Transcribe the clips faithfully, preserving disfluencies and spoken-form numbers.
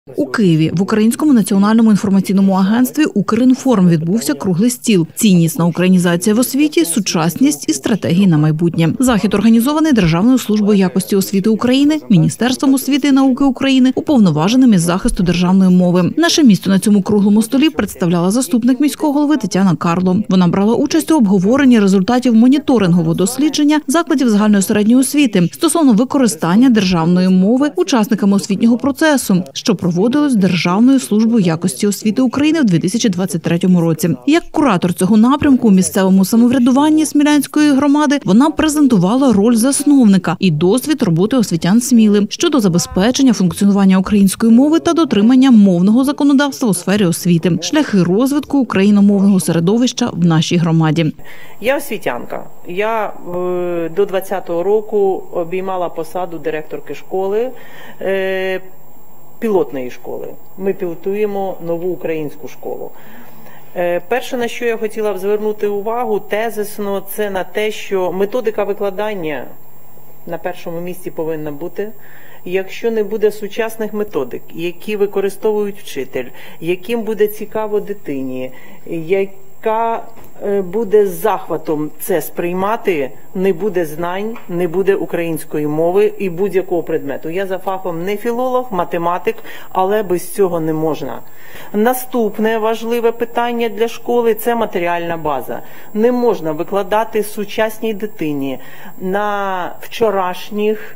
У Києві в Українському національному інформаційному агентстві «Укрінформ» відбувся круглий стіл «Ціннісна українізація в освіті, сучасність і стратегії на майбутнє». Захід організований Державною службою якості освіти України, Міністерством освіти і науки України, уповноваженим із захисту державної мови. Наше місто на цьому круглому столі представляла заступник міського голови Тетяна Карло. Вона брала участь у обговоренні результатів моніторингового дослідження закладів загальної середньої освіти стосовно використання державної мови учасниками освітнього процесу, що проводилось Державною службою якості освіти України в дві тисячі двадцять третьому році. Як куратор цього напрямку у місцевому самоврядуванні Смілянської громади, вона презентувала роль засновника і досвід роботи освітян Сміли щодо забезпечення функціонування української мови та дотримання мовного законодавства у сфері освіти, шляхи розвитку україномовного середовища в нашій громаді. Я освітянка. Я е, до двадцятого року обіймала посаду директорки школи, е, пілотної школи. Ми пілотуємо нову українську школу. Е, перше, на що я хотіла б звернути увагу тезисно, це на те, що методика викладання на першому місці повинна бути. Якщо не буде сучасних методик, які використовують вчитель, яким буде цікаво дитині, яка буде з захватом це сприймати, не буде знань, не буде української мови і будь-якого предмету. Я за фахом не філолог, математик, але без цього не можна. Наступне важливе питання для школи – це матеріальна база. Не можна викладати сучасній дитині на вчорашніх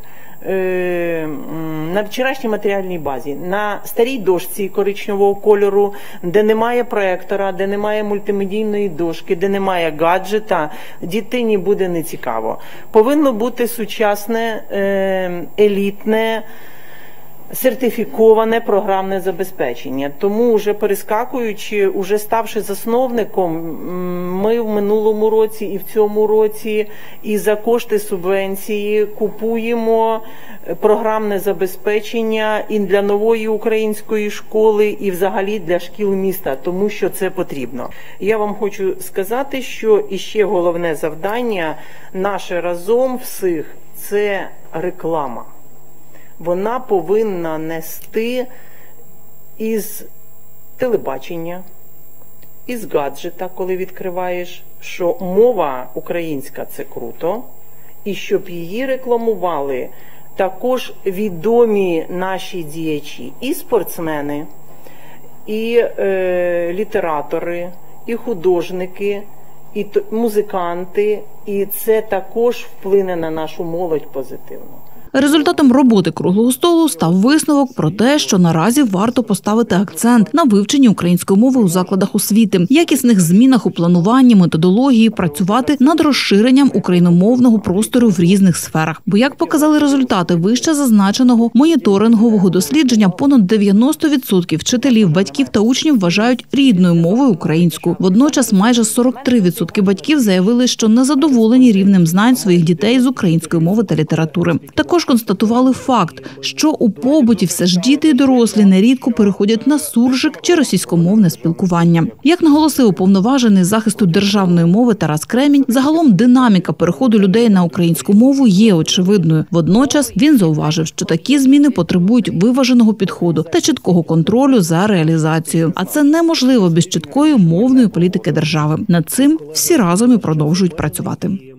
на вчорашній матеріальній базі, на старій дошці коричневого кольору, де немає проектора, де немає мультимедійної дошки, де немає гаджета, дитині буде нецікаво. Повинно бути сучасне, елітне, сертифіковане програмне забезпечення. Тому, вже перескакуючи, уже ставши засновником, ми в минулому році і в цьому році і за кошти субвенції купуємо програмне забезпечення і для нової української школи, і взагалі для шкіл міста, тому що це потрібно. Я вам хочу сказати, що іще головне завдання наше разом всіх – це реклама. Вона повинна нести із телебачення, із гаджета, коли відкриваєш, що мова українська – це круто, і щоб її рекламували також відомі наші діячі, і спортсмени, і е, літератори, і художники, і музиканти, і це також вплине на нашу молодь позитивно. Результатом роботи круглого столу став висновок про те, що наразі варто поставити акцент на вивченні української мови у закладах освіти, якісних змінах у плануванні, методології, працювати над розширенням україномовного простору в різних сферах. Бо, як показали результати вище зазначеного моніторингового дослідження, понад дев'яносто відсотків вчителів, батьків та учнів вважають рідною мовою українську. Водночас майже сорок три відсотки батьків заявили, що незадоволені рівнем знань своїх дітей з української мови та літератури. Також констатували факт, що у побуті все ж діти і дорослі нерідко переходять на суржик чи російськомовне спілкування. Як наголосив уповноважений з захисту державної мови Тарас Кремінь, загалом динаміка переходу людей на українську мову є очевидною. Водночас він зауважив, що такі зміни потребують виваженого підходу та чіткого контролю за реалізацією. А це неможливо без чіткої мовної політики держави. Над цим всі разом і продовжують працювати.